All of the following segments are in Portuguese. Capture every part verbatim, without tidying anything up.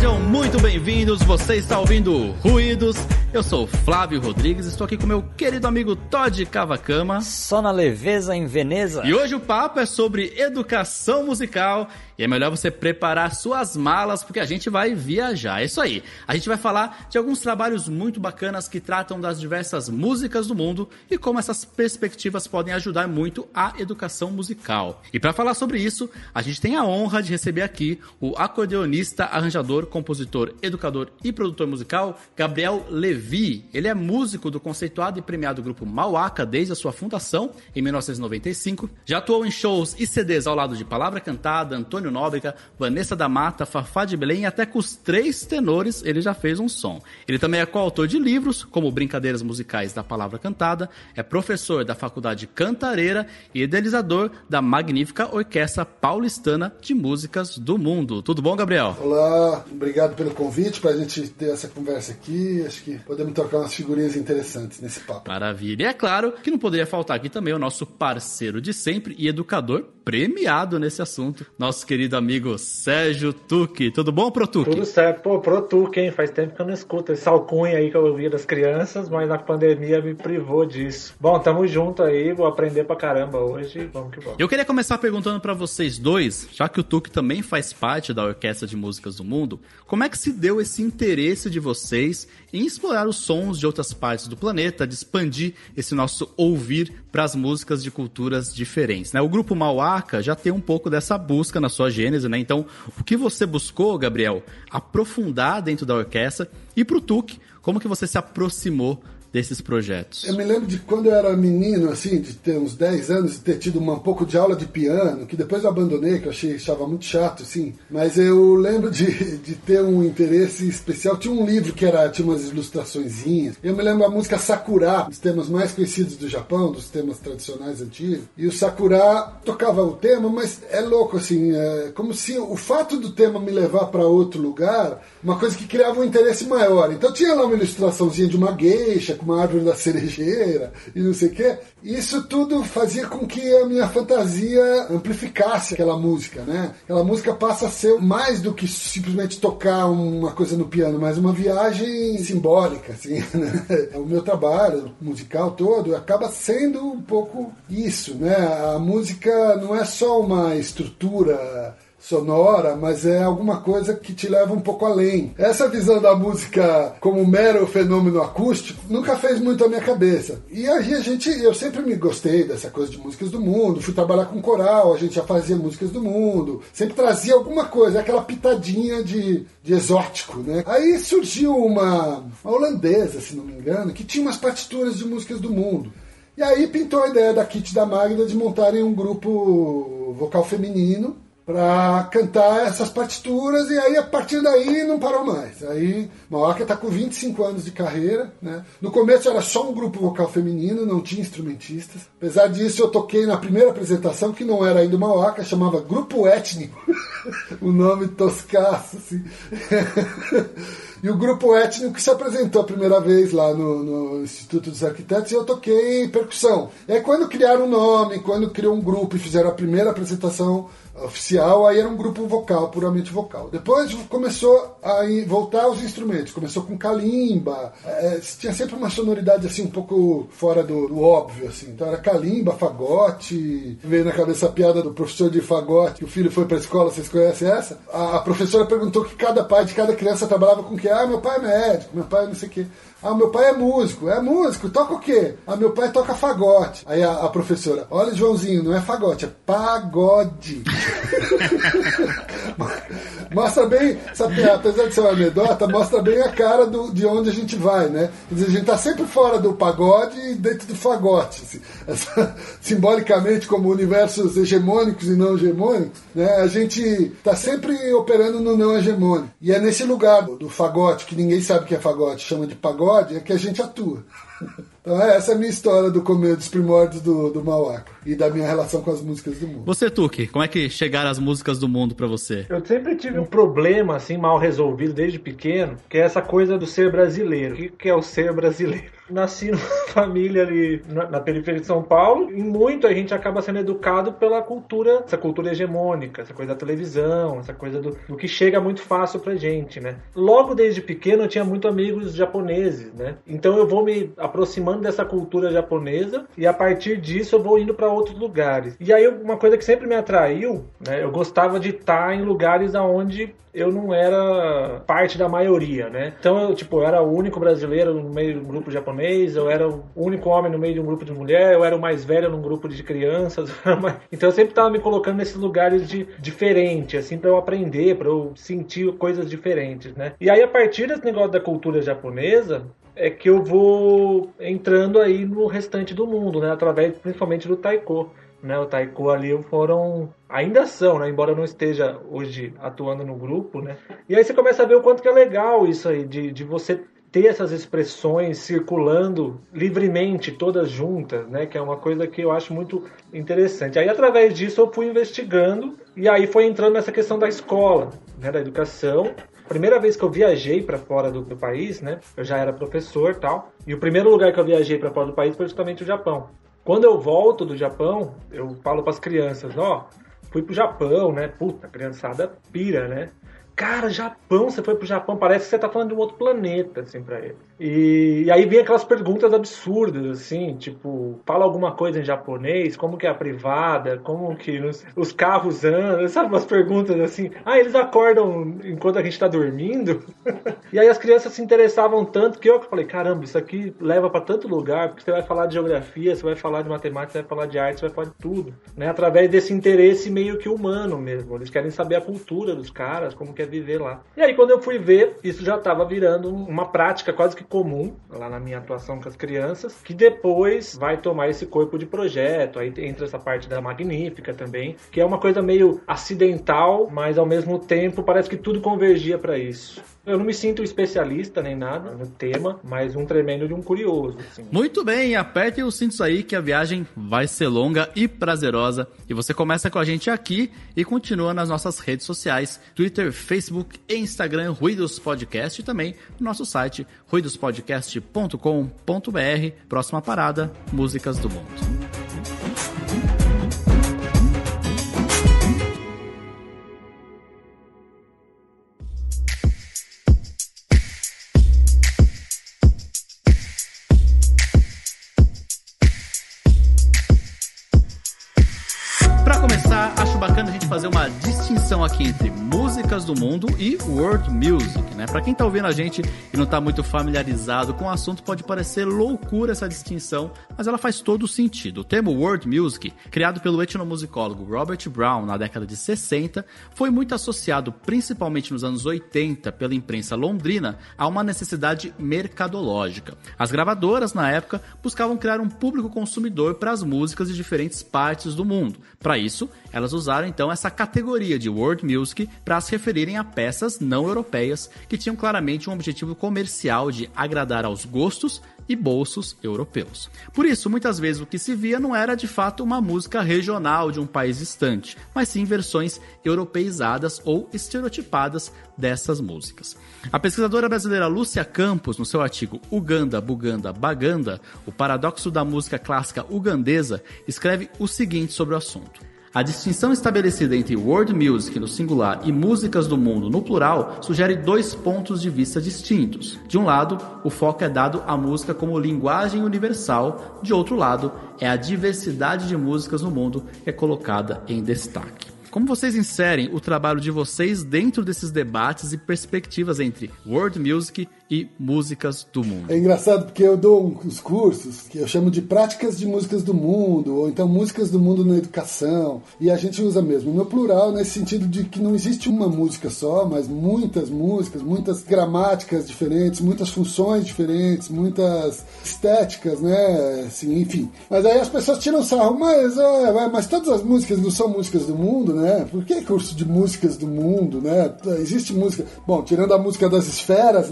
Sejam muito bem-vindos, você está ouvindo Ruídos. Eu sou Flávio Rodrigues, estou aqui com meu querido amigo Todd Cavacama. Só na leveza em Veneza. E hoje o papo é sobre educação musical. E é melhor você preparar suas malas, porque a gente vai viajar. É isso aí. A gente vai falar de alguns trabalhos muito bacanas que tratam das diversas músicas do mundo e como essas perspectivas podem ajudar muito a educação musical. E para falar sobre isso, a gente tem a honra de receber aqui o acordeonista, arranjador, compositor, educador e produtor musical, Gabriel Levi. Ele é músico do conceituado e premiado grupo Mauaca desde a sua fundação, em mil novecentos e noventa e cinco. Já atuou em shows e C Ds ao lado de Palavra Cantada, Antônio Nóbrega, Vanessa da Mata, Fafá de Belém e até com os três tenores ele já fez um som. Ele também é coautor de livros, como Brincadeiras Musicais da Palavra Cantada, é professor da Faculdade Cantareira e idealizador da magnífica Orquestra Paulistana de Músicas do Mundo. Tudo bom, Gabriel? Olá, obrigado pelo convite para a gente ter essa conversa aqui. Acho que podemos trocar umas figurinhas interessantes nesse papo. Maravilha. E é claro que não poderia faltar aqui também o nosso parceiro de sempre e educador premiado nesse assunto, nosso querido amigo Sérgio Tucci. Tudo bom, Pro Tucci? Tudo certo. Pô, Pro Tucci, hein? Faz tempo que eu não escuto esse alcunha aí que eu ouvia das crianças, mas a pandemia me privou disso. Bom, tamo junto aí, vou aprender pra caramba hoje, vamos que vamos. Eu queria começar perguntando pra vocês dois, já que o Tucci também faz parte da Orquestra de Músicas do Mundo, como é que se deu esse interesse de vocês em explorar os sons de outras partes do planeta, de expandir esse nosso ouvir para as músicas de culturas diferentes, né? O grupo Mauaca já tem um pouco dessa busca na sua gênese, né? Então, o que você buscou, Gabriel, aprofundar dentro da orquestra? E pro Tucci, como que você se aproximou desses projetos? Eu me lembro de quando eu era menino, assim, de ter uns dez anos e ter tido uma, um pouco de aula de piano, que depois eu abandonei, que eu achei, achava muito chato, assim. Mas eu lembro de, de ter um interesse especial. Tinha um livro que era, tinha umas ilustraçõezinhas. Eu me lembro da música Sakura, dos temas mais conhecidos do Japão, dos temas tradicionais antigos. E o Sakura tocava o tema, mas é louco, assim, é como se o fato do tema me levar para outro lugar, uma coisa que criava um interesse maior. Então tinha lá uma ilustraçãozinha de uma geisha, uma árvore da cerejeira e não sei o quê. Isso tudo fazia com que a minha fantasia amplificasse aquela música, né? Aquela música passa a ser mais do que simplesmente tocar uma coisa no piano, mas uma viagem simbólica, assim, né? O meu trabalho musical todo acaba sendo um pouco isso, né? A música não é só uma estrutura sonora, mas é alguma coisa que te leva um pouco além. Essa visão da música como mero fenômeno acústico nunca fez muito a minha cabeça. E aí a gente, eu sempre me gostei dessa coisa de músicas do mundo, fui trabalhar com coral, a gente já fazia músicas do mundo, sempre trazia alguma coisa, aquela pitadinha de, de exótico, né? Aí surgiu uma, uma holandesa, se não me engano, que tinha umas partituras de músicas do mundo. E aí pintou a ideia da Kitty e da Magda de montarem um grupo vocal feminino para cantar essas partituras, e aí a partir daí não parou mais. Aí Mauaca está com vinte e cinco anos de carreira, né? No começo era só um grupo vocal feminino, não tinha instrumentistas. Apesar disso, eu toquei na primeira apresentação, que não era ainda Mauaca, chamava Grupo Étnico. O nome toscaço, assim. E o Grupo Étnico se apresentou a primeira vez lá no, no Instituto dos Arquitetos, e eu toquei percussão. E aí quando criaram o nome, quando criou um grupo e fizeram a primeira apresentação oficial, aí era um grupo vocal, puramente vocal. Depois começou a voltar aos instrumentos, começou com calimba, é, tinha sempre uma sonoridade assim um pouco fora do, do óbvio, assim. Então era calimba, fagote, veio na cabeça a piada do professor de fagote, que o filho foi pra escola, vocês conhecem essa? A, a professora perguntou que cada pai de cada criança trabalhava com o quê? Ah, meu pai é médico, meu pai não sei o quê. Ah, meu pai é músico. É músico, toca o quê? Ah, meu pai toca fagote. Aí a, a professora, olha, Joãozinho, não é fagote, é pagode. Mostra bem, sabe, apesar de ser uma anedota, mostra bem a cara do, de onde a gente vai, né? Quer dizer, a gente tá sempre fora do pagode e dentro do fagote. Assim. Essa, simbolicamente, como universos hegemônicos e não hegemônicos, né? A gente tá sempre operando no não hegemônico. E é nesse lugar do, do fagote, que ninguém sabe o que é fagote, chama de pagode, é que a gente atua. Então essa é a minha história do começo, dos primórdios do, do Mauaca. e da minha relação com as músicas do mundo. Você, Tuque, como é que chegaram as músicas do mundo pra você? Eu sempre tive um problema, assim, mal resolvido desde pequeno, que é essa coisa do ser brasileiro. O que é o ser brasileiro? Nasci numa família ali na, na periferia de São Paulo, e muito a gente acaba sendo educado pela cultura, essa cultura hegemônica, essa coisa da televisão, essa coisa do, do que chega muito fácil pra gente, né? Logo desde pequeno eu tinha muito amigos japoneses, né? Então eu vou me aproximando dessa cultura japonesa e a partir disso eu vou indo pra outros lugares. E aí uma coisa que sempre me atraiu, né? Eu gostava de estar em lugares onde eu não era parte da maioria, né? Então eu, tipo, eu era o único brasileiro no meio de um grupo japonês, eu era o único homem no meio de um grupo de mulher, eu era o mais velho num grupo de crianças. Então eu sempre estava me colocando nesses lugares de diferente, assim, para eu aprender, para eu sentir coisas diferentes, né? E aí a partir desse negócio da cultura japonesa, é que eu vou entrando aí no restante do mundo, né? Através principalmente do taiko. Né, o taiko ali foram, ainda são, né, embora eu não esteja hoje atuando no grupo, né, e aí você começa a ver o quanto que é legal isso aí, de, de você ter essas expressões circulando livremente, todas juntas, né, que é uma coisa que eu acho muito interessante. Aí através disso eu fui investigando, e aí foi entrando nessa questão da escola, né, da educação. Primeira vez que eu viajei para fora do, do país, né, eu já era professor e tal, e o primeiro lugar que eu viajei para fora do país foi justamente o Japão. Quando eu volto do Japão, eu falo para as crianças, ó, fui pro Japão, né? Puta, a criançada pira, né? Cara, Japão, você foi pro Japão, parece que você tá falando de um outro planeta, assim, pra ele. E, e aí vem aquelas perguntas absurdas, assim, tipo, fala alguma coisa em japonês, como que é a privada, como que os, os carros andam, sabe, umas perguntas assim. Ah, eles acordam enquanto a gente tá dormindo? E aí as crianças se interessavam tanto que eu falei, caramba, isso aqui leva pra tanto lugar, porque você vai falar de geografia, você vai falar de matemática, você vai falar de arte, você vai falar de tudo, né? Através desse interesse meio que humano mesmo. Eles querem saber a cultura dos caras, como que é viver lá. E aí quando eu fui ver, isso já estava virando uma prática quase que comum lá na minha atuação com as crianças, que depois vai tomar esse corpo de projeto. Aí entra essa parte da Magnífica também, que é uma coisa meio acidental, mas ao mesmo tempo parece que tudo convergia para isso. Eu não me sinto especialista nem nada no tema, mas um tremendo de um curioso. Assim. Muito bem, apertem os cintos aí que a viagem vai ser longa e prazerosa. E você começa com a gente aqui e continua nas nossas redes sociais, Twitter, Facebook e Instagram, Ruídos Podcast, e também no nosso site, ruídos podcast ponto com ponto b r. Próxima parada, Músicas do Mundo. Acho bacana a gente fazer uma distinção aqui entre músicas do mundo e world music, né? Pra quem tá ouvindo a gente e não tá muito familiarizado com o assunto, pode parecer loucura essa distinção, mas ela faz todo sentido. O termo world music, criado pelo etnomusicólogo Robert Brown na década de sessenta, foi muito associado, principalmente nos anos oitenta, pela imprensa londrina, a uma necessidade mercadológica. As gravadoras, na época, buscavam criar um público consumidor para as músicas de diferentes partes do mundo. Para isso, elas usaram então essa categoria de world music para se referirem a peças não europeias que tinham claramente um objetivo comercial de agradar aos gostos e bolsos europeus. Por isso, muitas vezes o que se via não era de fato uma música regional de um país distante, mas sim versões europeizadas ou estereotipadas dessas músicas. A pesquisadora brasileira Lúcia Campos, no seu artigo Uganda, Buganda, Baganda, o paradoxo da música clássica ugandesa, escreve o seguinte sobre o assunto. A distinção estabelecida entre world music no singular e músicas do mundo no plural sugere dois pontos de vista distintos. De um lado, o foco é dado à música como linguagem universal, de outro lado, é a diversidade de músicas no mundo que é colocada em destaque. Como vocês inserem o trabalho de vocês dentro desses debates e perspectivas entre world music e músicas do mundo? É engraçado porque eu dou uns cursos que eu chamo de práticas de músicas do mundo, ou então músicas do mundo na educação, e a gente usa mesmo no plural, nesse sentido de que não existe uma música só, mas muitas músicas, muitas gramáticas diferentes, muitas funções diferentes, muitas estéticas, né, assim, enfim. Mas aí as pessoas tiram sarro, mas, ó, mas todas as músicas não são músicas do mundo, né? Por que curso de músicas do mundo, né? Existe música... Bom, tirando a música das esferas, né?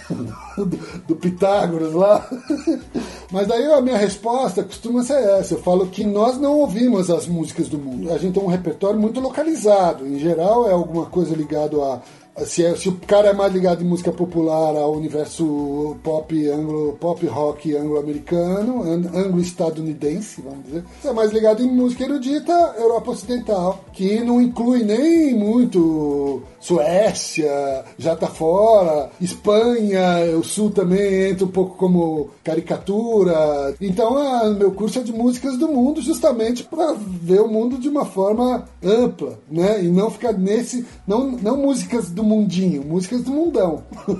do, do Pitágoras lá. Mas daí a minha resposta costuma ser essa. Eu falo que nós não ouvimos as músicas do mundo. A gente tem um repertório muito localizado. Em geral é alguma coisa ligada a... Se, é, se o cara é mais ligado em música popular ao universo pop, anglo, pop rock anglo-americano, anglo-estadunidense, vamos dizer. Se é mais ligado em música erudita, Europa Ocidental, que não inclui nem muito Suécia, já tá fora, Espanha, o Sul também entra um pouco como caricatura. Então, a, meu curso é de músicas do mundo, justamente para ver o mundo de uma forma ampla, né? E não ficar nesse... Não, não músicas do mundinho, músicas do mundão.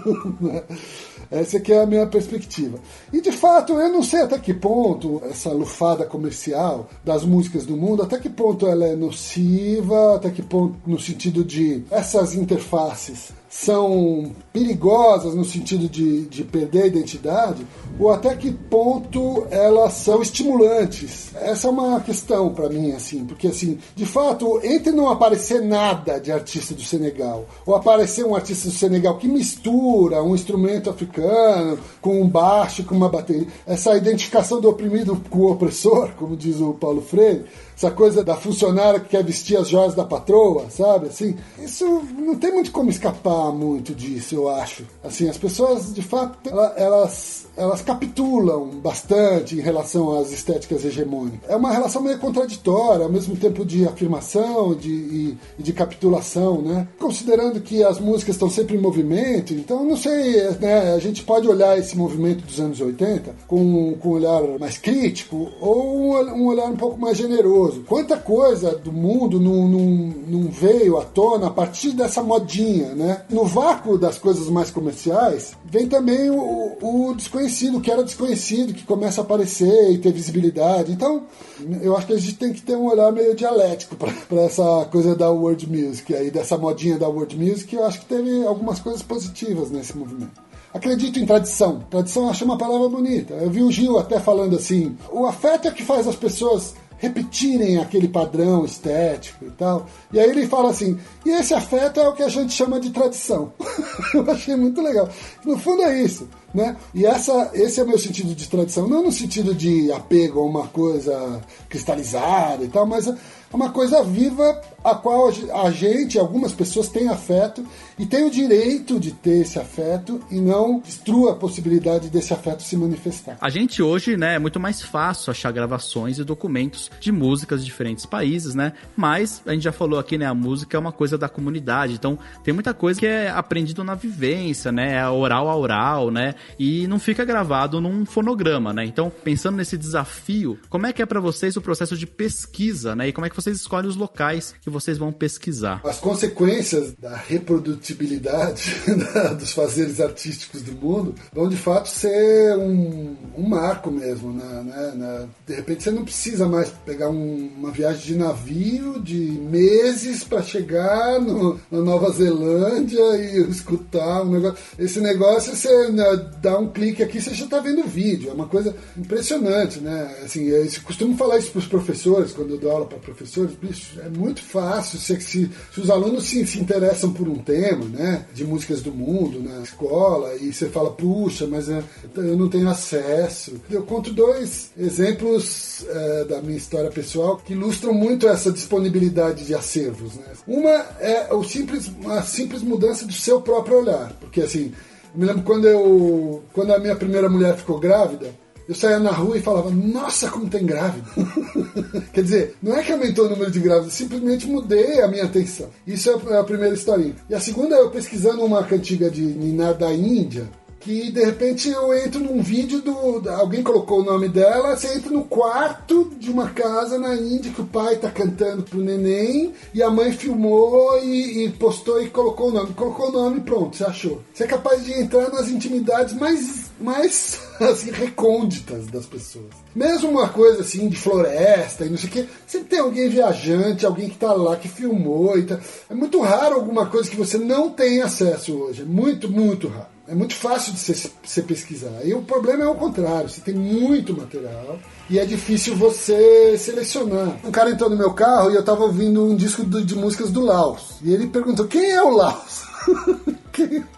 Essa aqui é a minha perspectiva. E de fato, eu não sei até que ponto essa lufada comercial das músicas do mundo, até que ponto ela é nociva, até que ponto no sentido de essas interfaces são perigosas no sentido de, de perder a identidade, ou até que ponto elas são estimulantes. Essa é uma questão para mim, assim, porque assim, de fato, entre não aparecer nada de artista do Senegal, ou aparecer um artista do Senegal que mistura um instrumento africano com um baixo, com uma bateria, essa identificação do oprimido com o opressor, como diz o Paulo Freire, essa coisa da funcionária que quer vestir as joias da patroa, sabe? Assim, isso não tem muito como escapar muito disso, eu acho. Assim, as pessoas, de fato, elas, elas capitulam bastante em relação às estéticas hegemônicas. É uma relação meio contraditória, ao mesmo tempo de afirmação de, e, e de capitulação, né? Considerando que as músicas estão sempre em movimento, então, não sei, né? A gente pode olhar esse movimento dos anos oitenta com, com um olhar mais crítico ou um, um olhar um pouco mais generoso. Quanta coisa do mundo não, não, não veio à tona a partir dessa modinha, né? No vácuo das coisas mais comerciais, vem também o, o desconhecido, que era desconhecido, que começa a aparecer e ter visibilidade. Então, eu acho que a gente tem que ter um olhar meio dialético para essa coisa da world music, aí, dessa modinha da world music, eu acho que teve algumas coisas positivas nesse movimento. Acredito em tradição. Tradição eu acho uma palavra bonita. Eu vi o Gil até falando assim, o afeto é que faz as pessoas repetirem aquele padrão estético e tal. E aí ele fala assim, e esse afeto é o que a gente chama de tradição. Eu achei muito legal. No fundo é isso, né? E essa, esse é o meu sentido de tradição. Não no sentido de apego a uma coisa cristalizada e tal, mas é uma coisa viva a qual a gente, algumas pessoas, têm afeto e têm o direito de ter esse afeto e não destrua a possibilidade desse afeto se manifestar. A gente hoje, né, é muito mais fácil achar gravações e documentos de músicas de diferentes países, né? Mas a gente já falou aqui, né, a música é uma coisa da comunidade, então tem muita coisa que é aprendido na vivência, né? É oral a oral, né? E não fica gravado num fonograma, né? Então, pensando nesse desafio, como é que é para vocês o processo de pesquisa, né? E como é que vocês escolhem os locais que vocês vão pesquisar? As consequências da reprodutibilidade dos fazeres artísticos do mundo vão de fato ser um, um marco mesmo, né? né? De repente você não precisa mais pegar um, uma viagem de navio de meses para chegar no, na Nova Zelândia e escutar um negócio. Esse negócio você, né, dá um clique aqui, você já está vendo o vídeo. É uma coisa impressionante, né? Assim, eu costumo falar isso para os professores quando eu dou aula para professores. Bicho, é muito fácil se, se, se os alunos se, se interessam por um tema, né, de músicas do mundo na escola, e você fala, puxa, mas é, eu não tenho acesso. Eu conto dois exemplos é, da minha história pessoal que ilustram muito essa disponibilidade de acervos, né? Uma é o simples, a simples mudança do seu próprio olhar, porque assim, eu me lembro quando eu quando a minha primeira mulher ficou grávida, eu saía na rua e falava, nossa, como tem grávida. Quer dizer, não é que aumentou o número de grávidas, simplesmente mudei a minha atenção. Isso é a primeira historinha. E a segunda é eu pesquisando uma cantiga de Niná da Índia, que de repente eu entro num vídeo do... Alguém colocou o nome dela, você entra no quarto de uma casa na Índia que o pai tá cantando pro neném e a mãe filmou e, e postou e colocou o nome. Colocou o nome e pronto, você achou. Você é capaz de entrar nas intimidades mais, mais assim, recônditas das pessoas. Mesmo uma coisa assim de floresta e não sei o que, sempre tem alguém viajante, alguém que tá lá, que filmou e tá... É muito raro alguma coisa que você não tem acesso hoje. É muito, muito raro. É muito fácil de você, você pesquisar. E o problema é o contrário. Você tem muito material e é difícil você selecionar. Um cara entrou no meu carro e eu tava ouvindo um disco de, de músicas do Laos. E ele perguntou, quem é o Laos? quem,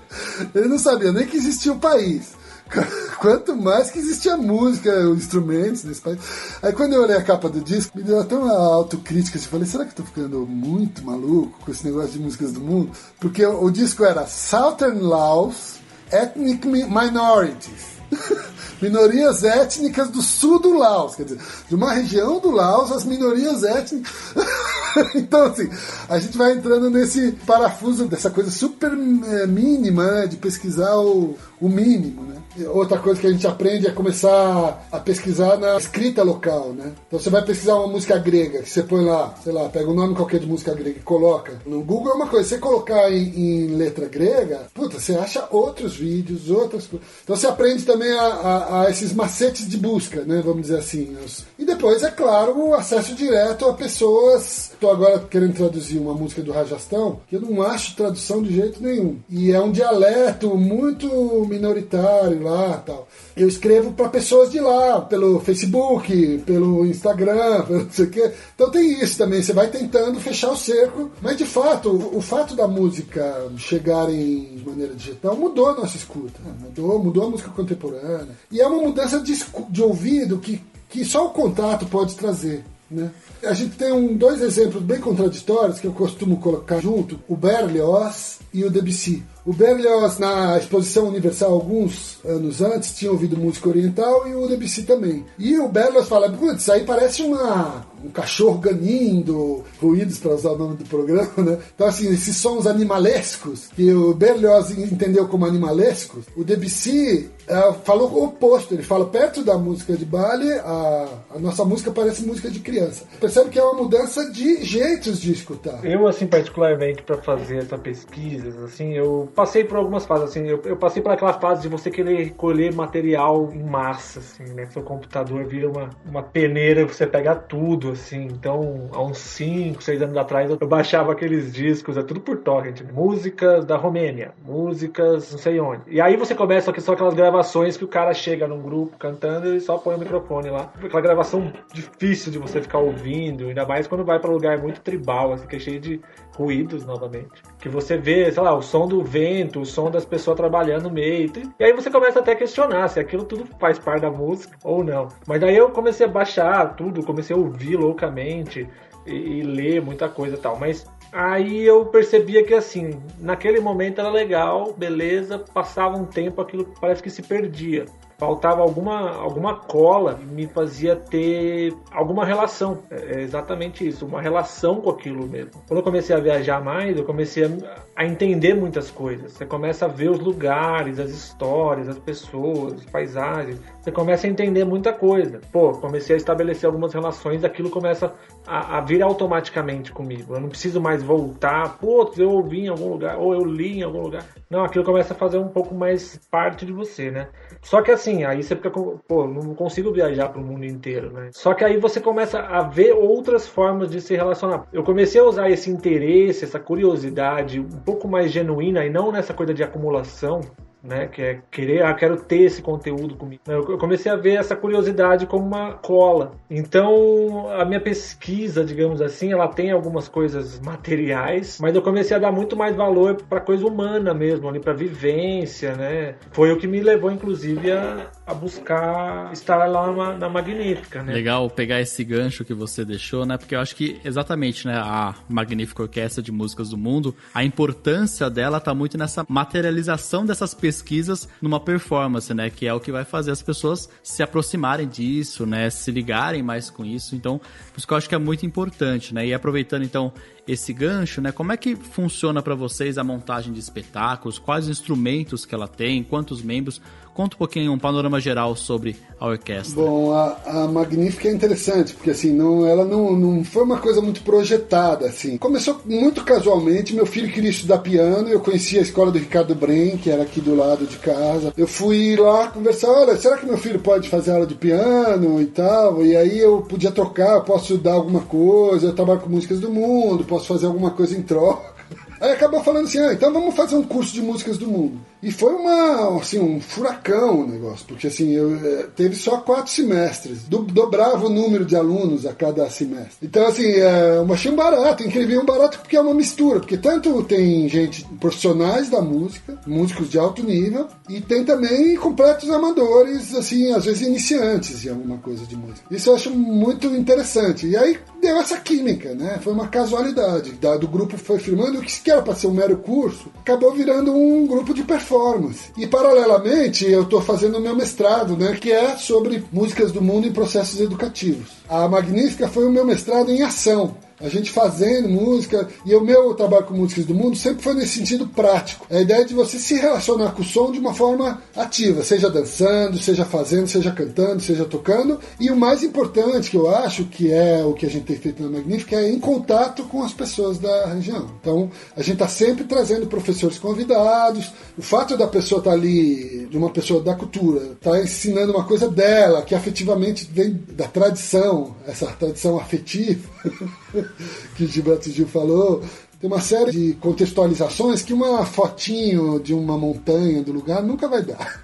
Ele não sabia nem que existia o país. Quanto mais que existia música, instrumentos nesse país. Aí quando eu olhei a capa do disco, me deu até uma autocrítica. Assim, falei, será que eu tô ficando muito maluco com esse negócio de músicas do mundo? Porque o, o disco era Southern Laos Ethnic Minorities. Minorias étnicas do sul do Laos, quer dizer, de uma região do Laos, as minorias étnicas. Então, assim, a gente vai entrando nesse parafuso dessa coisa super é, mínima, né, de pesquisar o, o mínimo, né? Outra coisa que a gente aprende é começar a pesquisar na escrita local, né? Então você vai pesquisar uma música grega, que você põe lá, sei lá, pega um nome qualquer de música grega e coloca. No Google é uma coisa, se você colocar em, em letra grega, puta, você acha outros vídeos, outras coisas. Então você aprende também a, a, a esses macetes de busca, né? Vamos dizer assim. E depois, é claro, o acesso direto a pessoas. Estou agora querendo traduzir uma música do Rajastão, que eu não acho tradução de jeito nenhum. E é um dialeto muito minoritário lá, tal. Eu escrevo para pessoas de lá, pelo Facebook, pelo Instagram, pelo não sei o quê. Então tem isso também, você vai tentando fechar o cerco, mas de fato, o, o fato da música chegar em maneira digital mudou a nossa escuta, mudou, mudou a música contemporânea. E é uma mudança de, de ouvido que, que só o contato pode trazer, né? A gente tem um, dois exemplos bem contraditórios que eu costumo colocar junto, o Berlioz e o Debussy. O Berlioz, na Exposição Universal, alguns anos antes, tinha ouvido música oriental e o Debussy também. E o Berlioz fala, putz, isso aí parece uma, um cachorro ganindo, ruídos para usar o nome do programa, né? Então, assim, esses sons animalescos, que o Berlioz entendeu como animalescos, o Debussy uh, falou o oposto. Ele fala, perto da música de baile, a, a nossa música parece música de criança. Percebe que é uma mudança de jeitos de escutar. Eu, assim, particularmente, para fazer essa pesquisa, assim, eu passei por algumas fases, assim, eu, eu passei por aquela fase de você querer colher material em massa, assim, né? Seu computador vira uma, uma peneira e você pega tudo, assim. Então, há uns cinco, seis anos atrás, eu baixava aqueles discos, é tudo por torrent, músicas da Romênia, músicas não sei onde. E aí você começa, que são aquelas gravações que o cara chega num grupo cantando e só põe o microfone lá. Aquela gravação difícil de você ficar ouvindo, ainda mais quando vai para um lugar muito tribal, assim, que é cheio de ruídos, novamente. Que você vê, sei lá, o som do vento, o som das pessoas trabalhando no meio. E aí você começa até a questionar se aquilo tudo faz parte da música ou não. Mas daí eu comecei a baixar tudo, comecei a ouvir loucamente e, e ler muita coisa e tal. Mas aí eu percebia que, assim, naquele momento era legal, beleza, passava um tempo, aquilo parece que se perdia. Faltava alguma, alguma cola, me fazia ter alguma relação. É exatamente isso, uma relação com aquilo mesmo. Quando eu comecei a viajar mais, eu comecei a, a entender muitas coisas. Você começa a ver os lugares, as histórias, as pessoas, as paisagens. Você começa a entender muita coisa. Pô, comecei a estabelecer algumas relações, aquilo começa a, a vir automaticamente comigo. Eu não preciso mais voltar, pô, eu ouvi em algum lugar, ou eu li em algum lugar. Não, aquilo começa a fazer um pouco mais parte de você, né? Só que assim, aí você fica com, pô, não consigo viajar pro mundo inteiro, né? Só que aí você começa a ver outras formas de se relacionar. Eu comecei a usar esse interesse, essa curiosidade um pouco mais genuína e não nessa coisa de acumulação, né, que é querer, ah, quero ter esse conteúdo comigo. Eu comecei a ver essa curiosidade como uma cola. Então, a minha pesquisa, digamos assim, ela tem algumas coisas materiais, mas eu comecei a dar muito mais valor para coisa humana mesmo, ali para vivência, né? Foi o que me levou, inclusive, a, a buscar estar lá na, na Magnífica, né? Legal pegar esse gancho que você deixou, né? Porque eu acho que exatamente, né, a Magnífica Orquestra de Músicas do Mundo, a importância dela tá muito nessa materialização dessas pesquisas pesquisas numa performance, né, que é o que vai fazer as pessoas se aproximarem disso, né, se ligarem mais com isso. Então, por isso que eu acho que é muito importante, né, e aproveitando então esse gancho, né, como é que funciona para vocês a montagem de espetáculos, quais instrumentos que ela tem, quantos membros? Conta um pouquinho, um panorama geral sobre a orquestra. Bom, a, a Magnífica é interessante, porque assim, não, ela não, não foi uma coisa muito projetada, assim. Começou muito casualmente, meu filho queria estudar piano, eu conhecia a escola do Ricardo Bren, que era aqui do lado de casa. Eu fui lá conversar, olha, será que meu filho pode fazer aula de piano e tal? E aí eu podia trocar, eu posso dar alguma coisa, eu trabalho com músicas do mundo, posso fazer alguma coisa em troca. Aí acabou falando assim, ah, então vamos fazer um curso de músicas do mundo. E foi uma, assim, um furacão o negócio, porque assim, eu, teve só quatro semestres, do, dobrava o número de alunos a cada semestre. Então assim, é, eu achei um barato, incrível, um barato porque é uma mistura, porque tanto tem gente, profissionais da música, músicos de alto nível, e tem também completos amadores, assim, às vezes iniciantes em alguma coisa de música. Isso eu acho muito interessante. E aí deu essa química, né? Foi uma casualidade. Da, do grupo foi firmando, o que era para ser um mero curso, acabou virando um grupo de performance. E paralelamente eu estou fazendo o meu mestrado, né? Que é sobre músicas do mundo em processos educativos. A Magnífica foi o meu mestrado em ação. A gente fazendo música, e o meu trabalho com músicas do mundo sempre foi nesse sentido prático. A ideia de você se relacionar com o som de uma forma ativa, seja dançando, seja fazendo, seja cantando, seja tocando. E o mais importante que eu acho, que é o que a gente tem feito na Magnífica, é em contato com as pessoas da região. Então, a gente está sempre trazendo professores convidados. O fato da pessoa estar tá ali, de uma pessoa da cultura, estar tá ensinando uma coisa dela, que afetivamente vem da tradição, essa tradição afetiva, que o Gilberto Gil falou, tem uma série de contextualizações que uma fotinho de uma montanha do lugar nunca vai dar.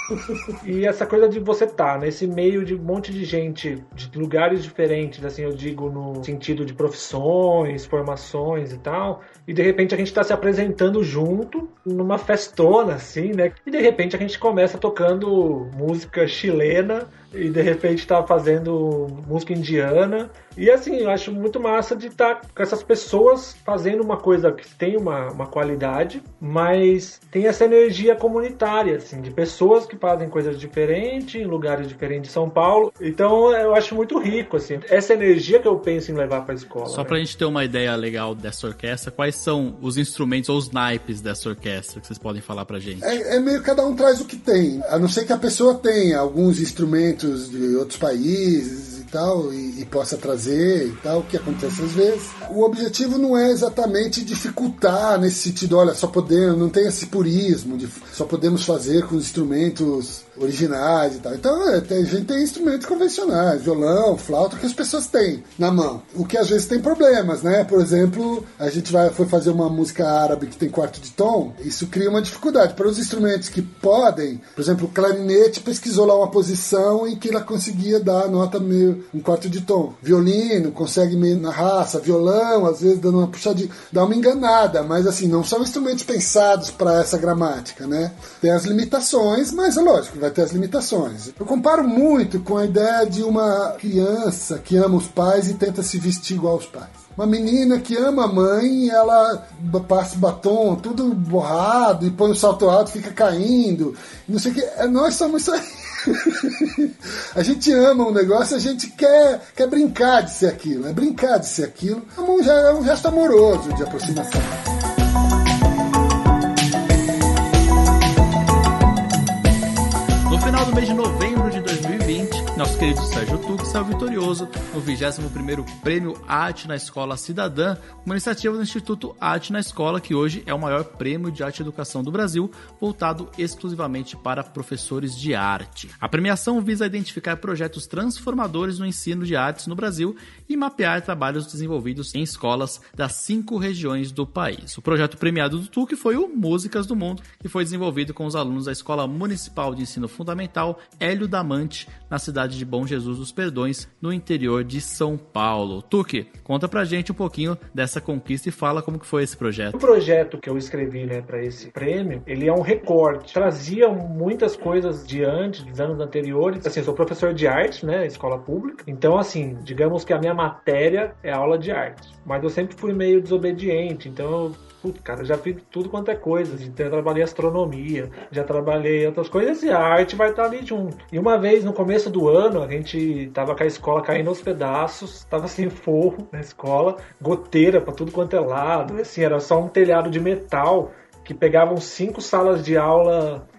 E essa coisa de você estar nesse meio de um monte de gente de lugares diferentes, assim, eu digo no sentido de profissões, formações e tal, e de repente a gente está se apresentando junto numa festona, assim, né? E de repente a gente começa tocando música chilena e de repente está fazendo música indiana. E assim, eu acho muito massa de estar com essas pessoas fazendo uma coisa que tem uma, uma qualidade, mas tem essa energia comunitária, assim, de pessoas que fazem coisas diferentes, em lugares diferentes de São Paulo. Então eu acho muito rico, assim, essa energia que eu penso em levar para a escola. Só né? pra gente ter uma ideia legal dessa orquestra, quais são os instrumentos ou os naipes dessa orquestra que vocês podem falar pra gente? É, é meio cada um traz o que tem, a não ser que a pessoa tenha alguns instrumentos de outros países e tal, e, e possa trazer e tal, o que acontece às vezes. O objetivo não é exatamente dificultar nesse sentido, olha, só podemos, não tem esse purismo, de só podemos fazer com instrumentos originais e tal. Então, é, tem, a gente tem instrumentos convencionais, violão, flauta, que as pessoas têm na mão. O que às vezes tem problemas, né? Por exemplo, a gente vai, foi fazer uma música árabe que tem quarto de tom, isso cria uma dificuldade. Para os instrumentos que podem, por exemplo, o clarinete pesquisou lá uma posição em que ela conseguia dar a nota meio um quarto de tom. Violino consegue meio na raça, violão, às vezes dando uma puxadinha, dá uma enganada, mas assim, não são instrumentos pensados para essa gramática, né? Tem as limitações, mas é lógico, vai ter as limitações. Eu comparo muito com a ideia de uma criança que ama os pais e tenta se vestir igual aos pais. Uma menina que ama a mãe e ela passa batom tudo borrado e põe o salto alto, fica caindo, não sei o que. Nós somos isso aí. A gente ama um negócio, a gente quer, quer brincar de ser aquilo. É brincar de ser aquilo. É um gesto amoroso de aproximação. No final do mês de novembro de dois mil e vinte, nosso querido Sérgio Tux saiu vitorioso no vigésimo primeiro Prêmio Arte na Escola Cidadã, uma iniciativa do Instituto Arte na Escola, que hoje é o maior prêmio de arte e educação do Brasil, voltado exclusivamente para professores de arte. A premiação visa identificar projetos transformadores no ensino de artes no Brasil e mapear trabalhos desenvolvidos em escolas das cinco regiões do país. O projeto premiado do Tuque foi o Músicas do Mundo, que foi desenvolvido com os alunos da Escola Municipal de Ensino Fundamental Hélio Damante, na cidade de Bom Jesus dos Perdões, no interior de São Paulo. Tuque, conta pra gente um pouquinho dessa conquista e fala como que foi esse projeto. O projeto que eu escrevi, né, para esse prêmio, ele é um recorte. Trazia muitas coisas de antes, dos anos anteriores. Assim, eu sou professor de arte, né, escola pública. Então, assim, digamos que a minha matéria é aula de arte. Mas eu sempre fui meio desobediente, então eu Putz, cara, eu já fiz tudo quanto é coisa. Então eu trabalhei astronomia, já trabalhei outras coisas e a arte vai estar ali junto. E uma vez, no começo do ano, a gente tava com a escola caindo aos pedaços, tava sem forro na escola, goteira pra tudo quanto é lado. Assim, era só um telhado de metal que pegavam cinco salas de aula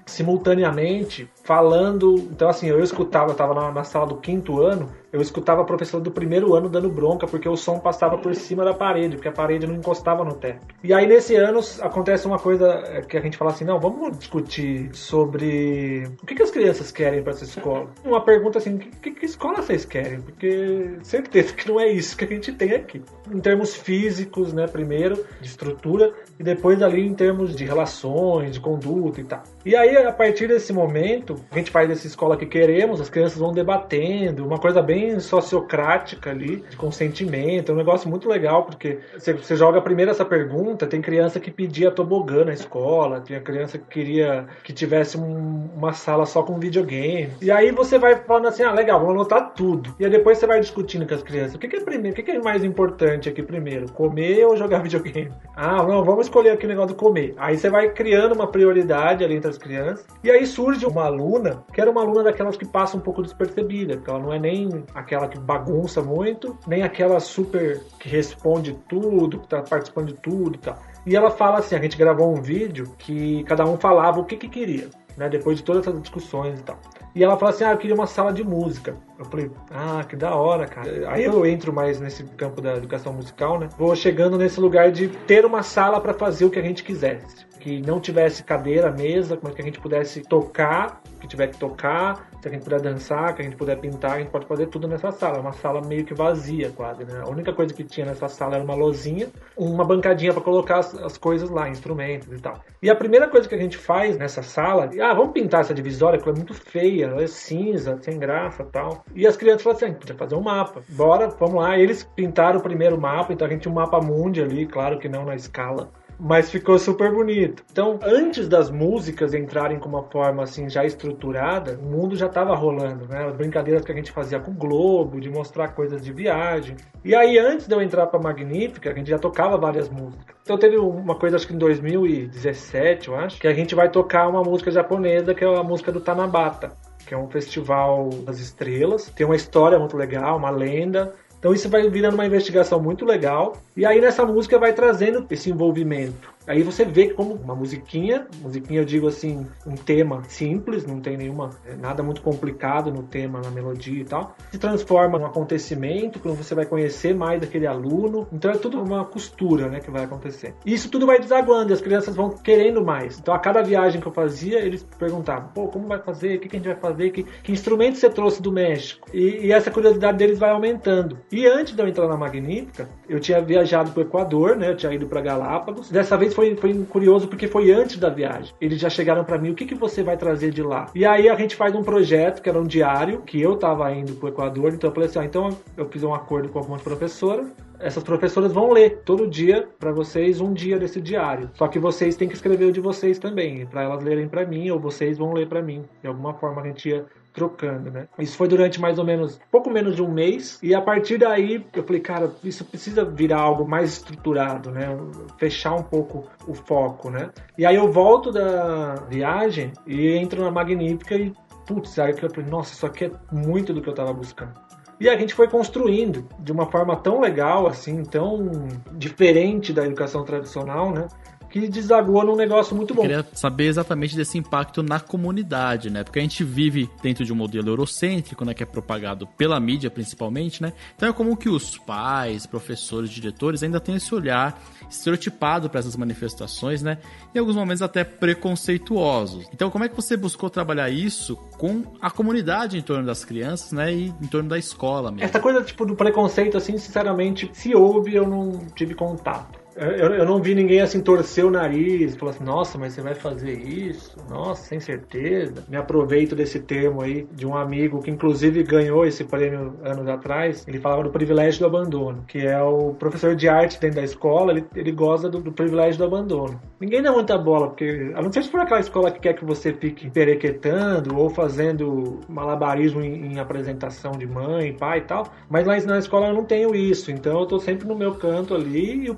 simultaneamente falando. Então, assim, eu escutava, eu estava na, na sala do quinto ano, eu escutava a professora do primeiro ano dando bronca, porque o som passava por cima da parede, porque a parede não encostava no teto. E aí, nesse ano, acontece uma coisa que a gente fala assim, não, vamos discutir sobre o que, que as crianças querem para essa escola. Uma pergunta assim, que, que escola vocês querem? Porque certeza que não é isso que a gente tem aqui. Em termos físicos, né, primeiro, de estrutura, e depois ali em termos de relações, de conduta e tal. E aí, a partir desse momento, a gente faz essa escola que queremos, as crianças vão debatendo, uma coisa bem sociocrática ali, de consentimento, é um negócio muito legal, porque você, você joga primeiro essa pergunta, tem criança que pedia tobogã na escola, tinha criança que queria que tivesse um, uma sala só com videogame, e aí você vai falando assim, ah, legal, vamos anotar tudo, e aí depois você vai discutindo com as crianças, o que, que é primeiro, o que, que é mais importante aqui primeiro, comer ou jogar videogame? Ah, não, vamos escolher aqui o negócio do comer. Aí você vai criando uma prioridade ali entre as crianças, e aí surge uma aluna, que era uma aluna daquelas que passa um pouco despercebida, porque ela não é nem aquela que bagunça muito, nem aquela super que responde tudo, que tá participando de tudo e tal. E ela fala assim, a gente gravou um vídeo que cada um falava o que que queria, né, depois de todas essas discussões e tal. E ela fala assim, ah, eu queria uma sala de música. Eu falei, ah, que da hora, cara. Aí eu entro mais nesse campo da educação musical, né? Vou chegando nesse lugar de ter uma sala para fazer o que a gente quisesse. Que não tivesse cadeira, mesa, mas que a gente pudesse tocar, que tiver que tocar, se a gente puder dançar, que a gente puder pintar, a gente pode fazer tudo nessa sala. É uma sala meio que vazia, quase, né? A única coisa que tinha nessa sala era uma lozinha, uma bancadinha para colocar as, as coisas lá, instrumentos e tal. E a primeira coisa que a gente faz nessa sala, ah, vamos pintar essa divisória, que ela é muito feia, ela é cinza, sem graça e tal. E as crianças falaram assim, a gente podia fazer um mapa. Bora, vamos lá. E eles pintaram o primeiro mapa, então a gente tinha um mapa mundi ali, claro que não na escala, mas ficou super bonito. Então, antes das músicas entrarem com uma forma assim já estruturada, o mundo já estava rolando, né? As brincadeiras que a gente fazia com o Globo, de mostrar coisas de viagem. E aí, antes de eu entrar para Magnífica, a gente já tocava várias músicas. Então teve uma coisa, acho que em dois mil e dezessete, eu acho, que a gente vai tocar uma música japonesa, que é a música do Tanabata, que é um festival das estrelas. Tem uma história muito legal, uma lenda. Então isso vai virando uma investigação muito legal. E aí nessa música vai trazendo esse envolvimento. Aí você vê que como uma musiquinha, musiquinha eu digo assim, um tema simples, não tem nenhuma, nada muito complicado no tema, na melodia e tal, se transforma num acontecimento, quando você vai conhecer mais daquele aluno. Então é tudo uma costura, né, que vai acontecer. E isso tudo vai desaguando, e as crianças vão querendo mais. Então a cada viagem que eu fazia, eles perguntavam, pô, como vai fazer? O que, que a gente vai fazer? Que, que instrumento você trouxe do México? E, e essa curiosidade deles vai aumentando. E antes de eu entrar na Magnífica, eu tinha viajado para o Equador, né, eu tinha ido para Galápagos. Dessa vez Foi, foi curioso porque foi antes da viagem. Eles já chegaram para mim, o que, que você vai trazer de lá? E aí a gente faz um projeto, que era um diário, que eu tava indo pro Equador, então eu falei assim, ah, então eu fiz um acordo com algumas professoras, essas professoras vão ler todo dia para vocês um dia desse diário. Só que vocês têm que escrever o de vocês também, para elas lerem para mim, ou vocês vão ler para mim. De alguma forma a gente ia trocando, né? Isso foi durante mais ou menos, pouco menos de um mês, e a partir daí eu falei, cara, isso precisa virar algo mais estruturado, né? Fechar um pouco o foco, né? E aí eu volto da viagem e entro na Magnífica e, putz, aí eu falei, nossa, isso aqui é muito do que eu tava buscando. E a gente foi construindo de uma forma tão legal, assim, tão diferente da educação tradicional, né? Que desaguou num negócio muito bom. Eu queria saber exatamente desse impacto na comunidade, né? Porque a gente vive dentro de um modelo eurocêntrico, né? Que é propagado pela mídia, principalmente, né? Então é comum que os pais, professores, diretores ainda tenham esse olhar estereotipado para essas manifestações, né? Em alguns momentos até preconceituosos. Então como é que você buscou trabalhar isso com a comunidade em torno das crianças, né? E em torno da escola mesmo? Essa coisa, tipo, do preconceito, assim, sinceramente, se houve, eu não tive contato. Eu, eu não vi ninguém assim torcer o nariz, falar assim, nossa, mas você vai fazer isso? Nossa, sem certeza. Me aproveito desse termo aí de um amigo que inclusive ganhou esse prêmio anos atrás. Ele falava do privilégio do abandono, que é o professor de arte dentro da escola, ele, ele goza do, do privilégio do abandono. Ninguém dá muita bola, porque a não ser se for aquela escola que quer que você fique perequetando ou fazendo malabarismo em, em apresentação de mãe, pai e tal, mas lá na escola eu não tenho isso, então eu tô sempre no meu canto ali e o pessoal confia.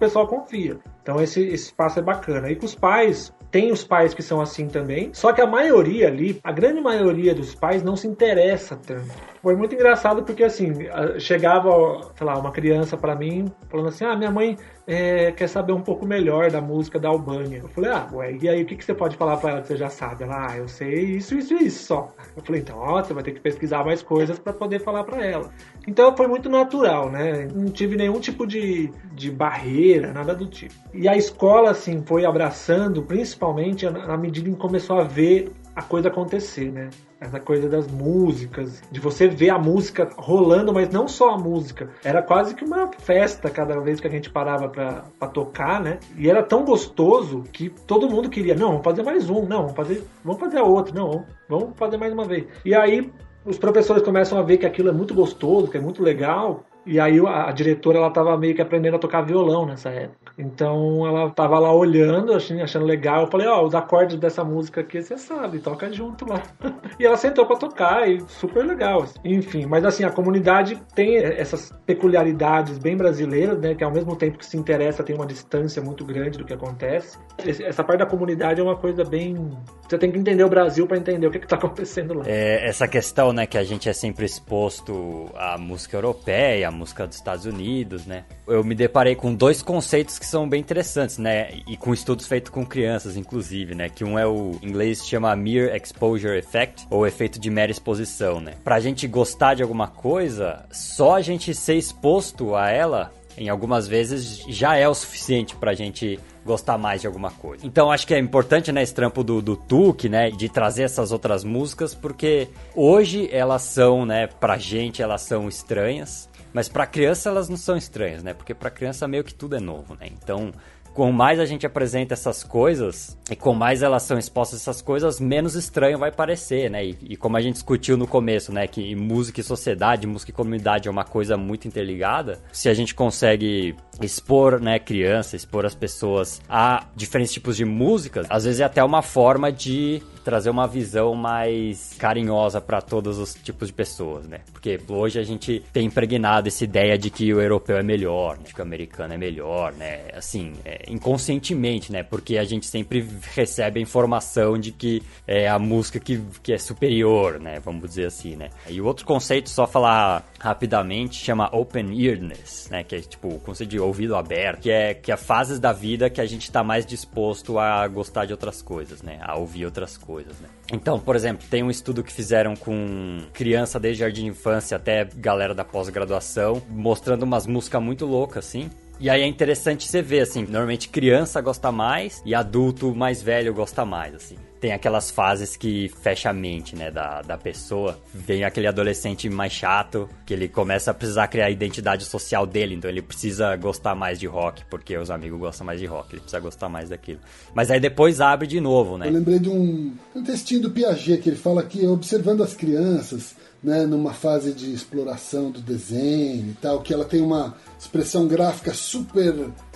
fotografia. Então esse, esse espaço é bacana. E com os pais, tem os pais que são assim também, só que a maioria ali, a grande maioria dos pais não se interessa tanto. Foi muito engraçado porque assim, chegava, sei lá, uma criança pra mim falando assim, ah, minha mãe é, quer saber um pouco melhor da música da Albânia. Eu falei, ah, ué, e aí o que, que você pode falar pra ela que você já sabe? Ela, ah, eu sei isso, isso e isso só. Eu falei, então, ó, você vai ter que pesquisar mais coisas pra poder falar pra ela. Então foi muito natural, né? Não tive nenhum tipo de, de barreira, nada do tipo. E a escola, assim, foi abraçando, principalmente na medida em que começou a ver a coisa acontecer, né? Essa coisa das músicas, de você ver a música rolando, mas não só a música. Era quase que uma festa cada vez que a gente parava pra, pra tocar, né? E era tão gostoso que todo mundo queria, não, vamos fazer mais um, não, vamos fazer, vamos fazer outro, não, vamos fazer mais uma vez. E aí os professores começam a ver que aquilo é muito gostoso, que é muito legal. E aí a, a diretora, ela tava meio que aprendendo a tocar violão nessa época. Então ela tava lá olhando, achando, achando legal. Eu falei, ó, oh, os acordes dessa música aqui você sabe, toca junto lá. E ela sentou pra tocar e super legal. Enfim, mas assim, a comunidade tem essas peculiaridades bem brasileiras, né? Que ao mesmo tempo que se interessa, tem uma distância muito grande do que acontece. Essa parte da comunidade é uma coisa bem... Você tem que entender o Brasil pra entender o que que tá acontecendo lá. É, essa questão, né, que a gente é sempre exposto à música europeia, à música dos Estados Unidos, né? Eu me deparei com dois conceitos que são bem interessantes, né? E com estudos feitos com crianças, inclusive, né? Que um é o em inglês chama Mere Exposure Effect, ou efeito de mera exposição, né? Pra gente gostar de alguma coisa, só a gente ser exposto a ela, em algumas vezes, já é o suficiente pra gente gostar mais de alguma coisa. Então acho que é importante, né, esse trampo do, do Tuque, né, de trazer essas outras músicas, porque hoje elas são, né, pra gente elas são estranhas, mas pra criança elas não são estranhas, né, porque pra criança meio que tudo é novo, né, então... Quanto mais a gente apresenta essas coisas, e com mais elas são expostas a essas coisas, menos estranho vai parecer, né? E, e como a gente discutiu no começo, né? Que música e sociedade, música e comunidade é uma coisa muito interligada. Se a gente consegue expor, né, criança, expor as pessoas a diferentes tipos de músicas, às vezes é até uma forma de trazer uma visão mais carinhosa para todos os tipos de pessoas, né? Porque hoje a gente tem impregnado essa ideia de que o europeu é melhor, né? Que o americano é melhor, né? Assim, é, inconscientemente, né? Porque a gente sempre recebe a informação de que é a música que, que é superior, né? Vamos dizer assim, né? E o outro conceito, só falar rapidamente, chama open-earedness, né? Que é tipo o conceito de ouvido aberto, que é, que é fases da vida que a gente tá mais disposto a gostar de outras coisas, né? A ouvir outras coisas. Coisas, né? Então, por exemplo, tem um estudo que fizeram com criança desde jardim de infância até galera da pós-graduação, mostrando umas músicas muito loucas, assim. E aí é interessante você ver, assim, normalmente criança gosta mais e adulto mais velho gosta mais, assim. Tem aquelas fases que fecha a mente, né, da, da pessoa. Vem aquele adolescente mais chato, que ele começa a precisar criar a identidade social dele. Então ele precisa gostar mais de rock, porque os amigos gostam mais de rock. Ele precisa gostar mais daquilo. Mas aí depois abre de novo, né? Eu lembrei de um, um textinho do Piaget, que ele fala que observando as crianças, né, numa fase de exploração do desenho e tal, que ela tem uma expressão gráfica super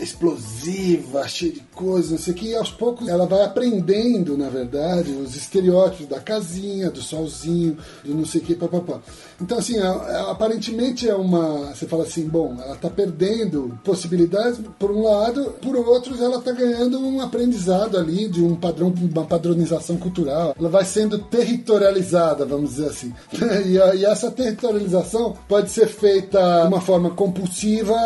explosiva, cheia de coisas, não sei o que, e aos poucos ela vai aprendendo, na verdade, os estereótipos da casinha, do solzinho, do não sei o que, papapá. Então, assim, aparentemente é uma... Você fala assim, bom, ela está perdendo possibilidades, por um lado, por outros ela está ganhando um aprendizado ali de um padrão, uma padronização cultural. Ela vai sendo territorializada, vamos dizer assim. E, a, e essa territorialização pode ser feita de uma forma compulsiva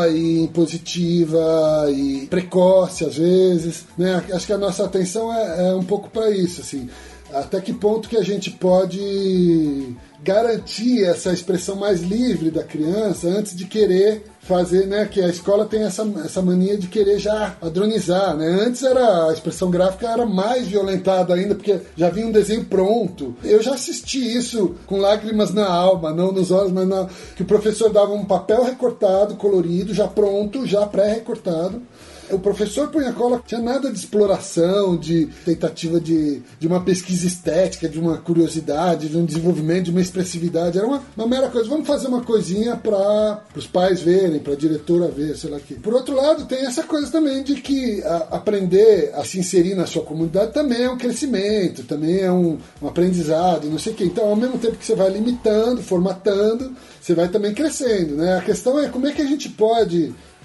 e impositiva e precoce, às vezes, né? Acho que a nossa atenção é, é um pouco para isso, assim. Até que ponto que a gente pode garantir essa expressão mais livre da criança antes de querer fazer, né, que a escola tem essa, essa mania de querer já padronizar, né? Antes era, a expressão gráfica era mais violentada ainda, porque já vinha um desenho pronto. Eu já assisti isso com lágrimas na alma, não nos olhos, mas na, que o professor dava um papel recortado, colorido, já pronto, já pré-recortado. O professor punha cola, tinha nada de exploração, de tentativa de, de uma pesquisa estética, de uma curiosidade, de um desenvolvimento, de uma expressividade. Era uma, uma mera coisa. Vamos fazer uma coisinha para os pais verem, para a diretora ver, sei lá o quê. Por outro lado, tem essa coisa também de que a, aprender a se inserir na sua comunidade também é um crescimento, também é um, um aprendizado, não sei o quê. Então, ao mesmo tempo que você vai limitando, formatando, você vai também crescendo, né? A questão é como é que a gente pode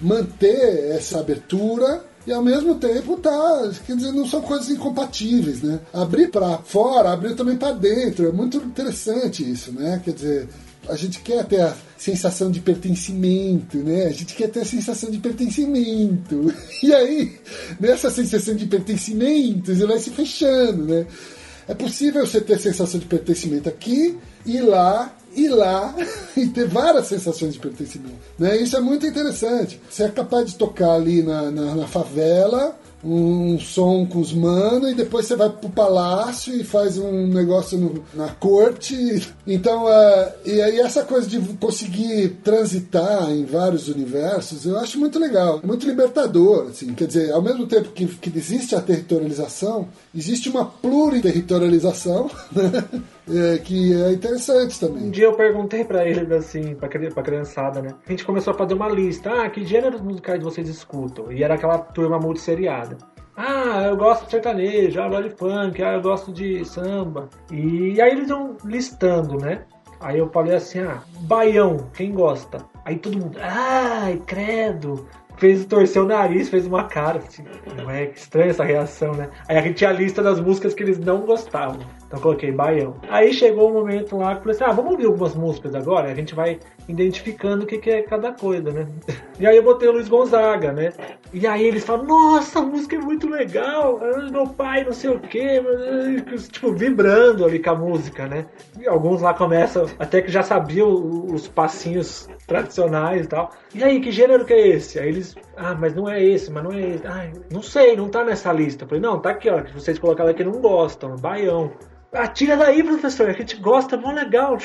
manter essa abertura e ao mesmo tempo tá, quer dizer, não são coisas incompatíveis, né? Abrir para fora, abrir também para dentro, é muito interessante isso, né? Quer dizer, a gente quer ter a sensação de pertencimento, né? A gente quer ter a sensação de pertencimento. E aí, nessa sensação de pertencimento, você vai se fechando, né? É possível você ter sensação de pertencimento aqui, ir lá, ir lá e ter várias sensações de pertencimento, né? Isso é muito interessante. Você é capaz de tocar ali na, na, na favela, um som com os manos, e depois você vai pro palácio e faz um negócio no, na corte. Então, uh, e aí essa coisa de conseguir transitar em vários universos, eu acho muito legal, é muito libertador, assim, quer dizer, ao mesmo tempo que, que existe a territorialização, existe uma pluriterritorialização, né? É, que é interessante também. Um dia eu perguntei pra eles assim, pra, pra criançada, né? A gente começou a fazer uma lista. Ah, que gêneros musicais vocês escutam? E era aquela turma multisseriada. Ah, eu gosto de sertanejo, ah, eu gosto de funk, ah, eu gosto de samba. E aí eles iam listando, né? Aí eu falei assim, ah, baião, quem gosta? Aí todo mundo, ai, credo. Fez, torceu o nariz, fez uma cara assim, não é que estranha essa reação, né? Aí a gente tinha a lista das músicas que eles não gostavam. Então coloquei baião. Aí chegou um momento lá que eu falei assim, ah, vamos ouvir algumas músicas agora? A gente vai identificando o que, que é cada coisa, né? E aí eu botei o Luiz Gonzaga, né? E aí eles falam, nossa, a música é muito legal, meu pai não sei o quê, tipo, vibrando ali com a música, né? E alguns lá começam, até que já sabiam os passinhos tradicionais e tal. E aí, que gênero que é esse? Aí eles, ah, mas não é esse, mas não é esse. Ah, não sei, não tá nessa lista. Eu falei, não, tá aqui, ó, que vocês colocaram aqui não gostam, baião. Ah, tira daí, professor, a gente gosta, é bom, legal.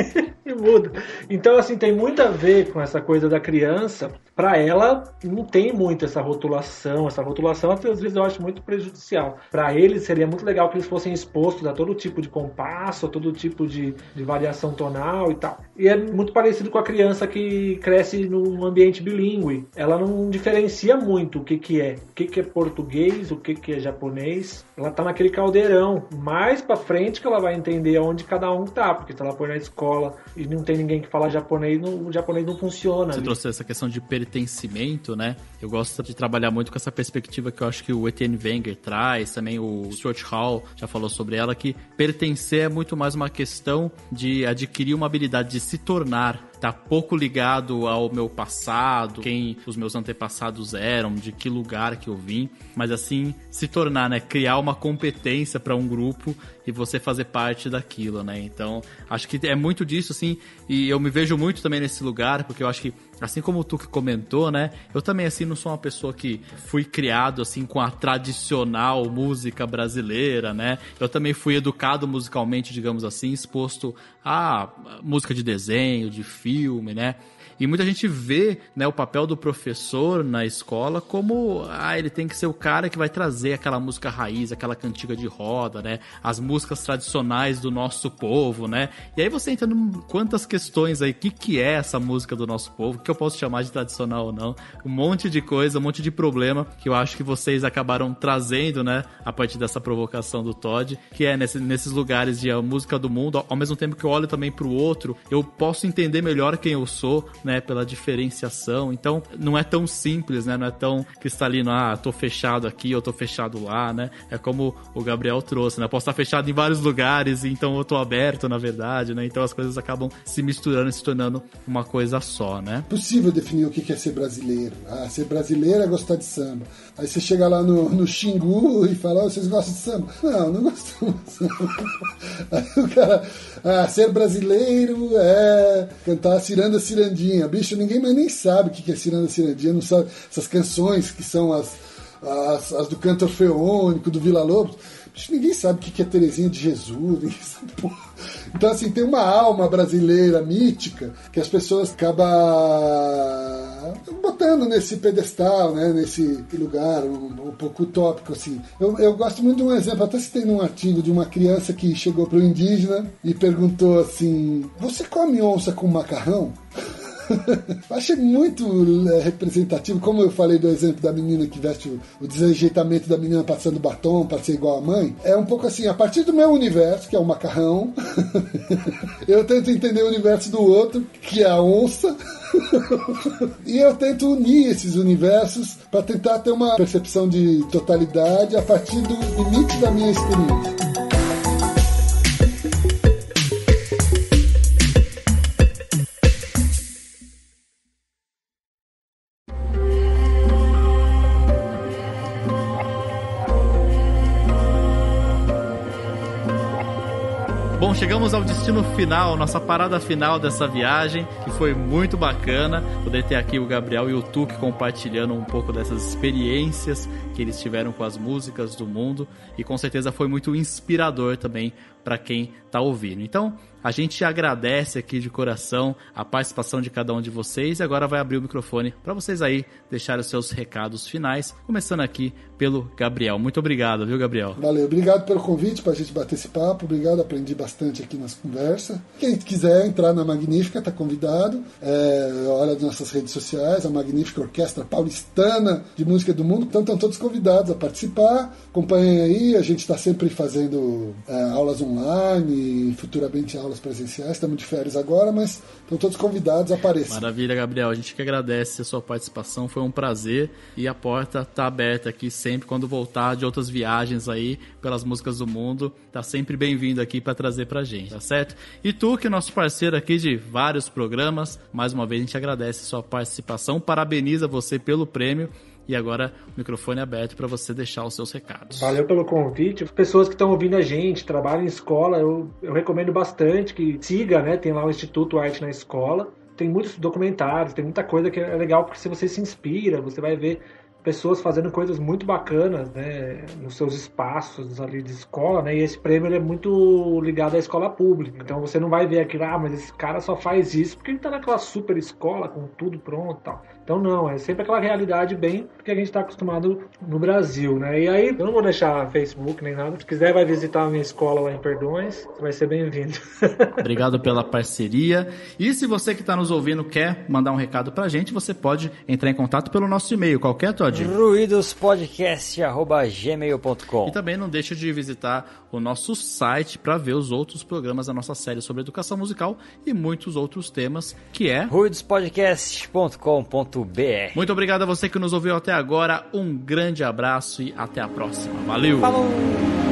E muda. Então, assim, tem muito a ver com essa coisa da criança. Pra ela, não tem muito essa rotulação. Essa rotulação, às vezes, eu acho muito prejudicial. Pra eles, seria muito legal que eles fossem expostos a todo tipo de compasso, a todo tipo de, de variação tonal e tal. E é muito parecido com a criança que cresce num ambiente bilíngue. Ela não diferencia muito o que, que é. O que, que é português, o que, que é japonês. Ela tá naquele caldeirão. Mais pra frente que ela vai entender onde cada um tá. Porque se ela for na escola e não tem ninguém que fala japonês, não, o japonês não funciona. Você ali. trouxe essa questão de pertencimento, né? Eu gosto de trabalhar muito com essa perspectiva que eu acho que o Etienne Wenger traz, também o Stuart Hall já falou sobre ela, que pertencer é muito mais uma questão de adquirir uma habilidade de se tornar. Tá pouco ligado ao meu passado, quem os meus antepassados eram, de que lugar que eu vim, mas assim, se tornar, né? Criar uma competência para um grupo e você fazer parte daquilo, né? Então, acho que é muito disso, assim, e eu me vejo muito também nesse lugar, porque eu acho que, assim como tu que comentou, né? Eu também, assim, não sou uma pessoa que fui criado, assim, com a tradicional música brasileira, né? Eu também fui educado musicalmente, digamos assim, exposto a música de desenho, de filme, né? E muita gente vê, né, o papel do professor na escola como, ah, ele tem que ser o cara que vai trazer aquela música raiz, aquela cantiga de roda, né? As músicas tradicionais do nosso povo, né? E aí você entra em quantas questões aí, o que, que é essa música do nosso povo, que eu posso chamar de tradicional ou não, um monte de coisa, um monte de problema que eu acho que vocês acabaram trazendo, né, a partir dessa provocação do Todd, que é nesse, nesses lugares de a música do mundo, ao mesmo tempo que eu olho também pro outro, eu posso entender melhor quem eu sou, né, pela diferenciação. Então, não é tão simples, né? Não é tão cristalino, ah, tô fechado aqui, eu tô fechado lá, né? É como o Gabriel trouxe, né? Eu posso estar fechado em vários lugares, então eu tô aberto, na verdade, né? Então as coisas acabam se misturando e se tornando uma coisa só, né? É possível definir o que é ser brasileiro. Ah, ser brasileiro é gostar de samba. Aí você chega lá no, no Xingu e fala, oh, vocês gostam de samba? Não, não gostamos de samba. Aí o cara, ah, ser brasileiro é cantar ciranda cirandinha. Bicho, ninguém mais nem sabe o que é ciranda cirandinha, não sabe essas canções que são as, as, as do canto orfeônico, do Vila Lobos. Bicho, ninguém sabe o que é Terezinha de Jesus, ninguém sabe, porra. Então, assim, tem uma alma brasileira mítica que as pessoas acabam botando nesse pedestal, né, nesse lugar um, um pouco utópico, assim. Eu, eu gosto muito de um exemplo, até citei num artigo de uma criança que chegou para o indígena e perguntou assim, você come onça com macarrão? Achei muito é, representativo, como eu falei do exemplo da menina que veste o, o desajeitamento da menina passando batom para ser igual a mãe. É um pouco assim, a partir do meu universo, que é o macarrão, eu tento entender o universo do outro, que é a onça, e eu tento unir esses universos para tentar ter uma percepção de totalidade a partir do limite da minha experiência. Bom, chegamos ao destino final, nossa parada final dessa viagem, que foi muito bacana poder ter aqui o Gabriel e o Tuque compartilhando um pouco dessas experiências que eles tiveram com as músicas do mundo, e com certeza foi muito inspirador também para quem está ouvindo. Então, a gente agradece aqui de coração a participação de cada um de vocês, e agora vai abrir o microfone para vocês aí deixarem os seus recados finais, começando aqui pelo Gabriel. Muito obrigado, viu, Gabriel? Valeu, obrigado pelo convite para a gente bater esse papo, obrigado, aprendi bastante aqui nas conversas. Quem quiser entrar na Magnífica está convidado, é, olha as nossas redes sociais, a Magnífica Orquestra Paulistana de Música do Mundo, então estão todos convidados a participar, acompanhem aí, a gente está sempre fazendo é, aulas online, futuramente aulas presenciais, estamos de férias agora, mas estão todos convidados, apareçam. Maravilha, Gabriel, a gente que agradece a sua participação, foi um prazer, e a porta está aberta aqui sempre, quando voltar de outras viagens aí pelas músicas do mundo, tá sempre bem-vindo aqui para trazer pra gente, tá certo? E tu, que é nosso parceiro aqui de vários programas, mais uma vez a gente agradece a sua participação, parabeniza você pelo prêmio, e agora o microfone é aberto para você deixar os seus recados. Valeu pelo convite. Pessoas que estão ouvindo a gente, trabalham em escola, eu, eu recomendo bastante que siga, né? Tem lá o Instituto Arte na Escola. Tem muitos documentários, tem muita coisa que é legal, porque se você se inspira, você vai ver pessoas fazendo coisas muito bacanas, né, nos seus espaços ali de escola, né, e esse prêmio ele é muito ligado à escola pública, então você não vai ver aquilo, ah, mas esse cara só faz isso porque ele tá naquela super escola com tudo pronto e tal. Então não, é sempre aquela realidade bem que a gente tá acostumado no Brasil, né, e aí eu não vou deixar Facebook nem nada, se quiser vai visitar a minha escola lá em Perdões, vai ser bem-vindo. Obrigado pela parceria, e se você que tá nos ouvindo quer mandar um recado pra gente, você pode entrar em contato pelo nosso e-mail, qualquer Todd? ruidospodcast arroba gmail ponto com. E também não deixe de visitar o nosso site para ver os outros programas da nossa série sobre educação musical e muitos outros temas, que é ruidospodcast ponto com ponto b r. Muito obrigado a você que nos ouviu até agora, um grande abraço e até a próxima. Valeu! Falou!